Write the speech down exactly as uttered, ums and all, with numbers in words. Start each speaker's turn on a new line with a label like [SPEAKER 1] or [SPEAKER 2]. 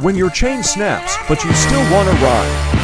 [SPEAKER 1] When your chain snaps, but you still want to ride.